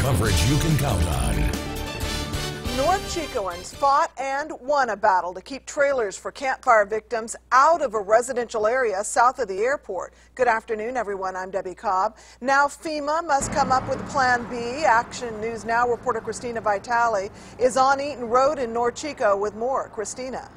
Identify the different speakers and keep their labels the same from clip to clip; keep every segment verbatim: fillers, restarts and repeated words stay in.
Speaker 1: Coverage you can count on.
Speaker 2: North Chicoans fought and won a battle to keep trailers for campfire victims out of a residential area south of the airport. Good afternoon, everyone. I'm Debbie Cobb. Now FEMA must come up with Plan B. Action News Now reporter Christina Vitale is on Eaton Road in North Chico with more. Christina.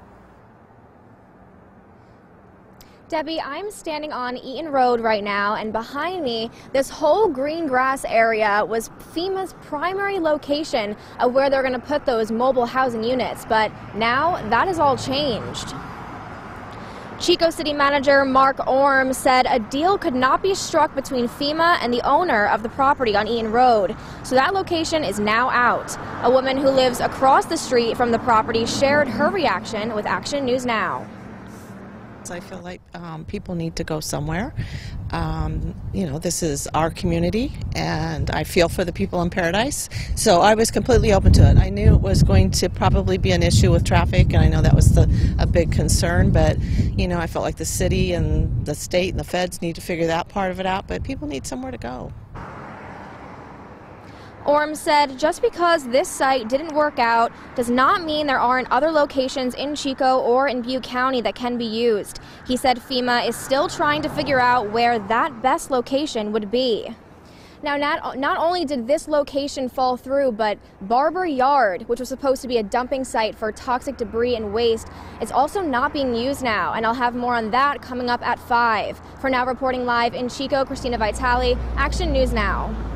Speaker 3: Debbie, I'm standing on Eaton Road right now, and behind me, this whole green grass area was FEMA's primary location of where they're going to put those mobile housing units, but now that has all changed. Chico City Manager Mark Orm said a deal could not be struck between FEMA and the owner of the property on Eaton Road, so that location is now out. A woman who lives across the street from the property shared her reaction with Action News Now.
Speaker 4: I feel like um, people need to go somewhere. Um, you know, this is our community, and I feel for the people in Paradise. So I was completely open to it. I knew it was going to probably be an issue with traffic, and I know that was the, a big concern. But you know, I felt like the city and the state and the feds need to figure that part of it out. But people need somewhere to go.
Speaker 3: Orm said just because this site didn't work out does not mean there aren't other locations in Chico or in Butte County that can be used. He said FEMA is still trying to figure out where that best location would be. Now, not, not only did this location fall through, but Barber Yard, which was supposed to be a dumping site for toxic debris and waste, is also not being used now, and I'll have more on that coming up at five. For now, reporting live in Chico, Christina Vitale, Action News Now.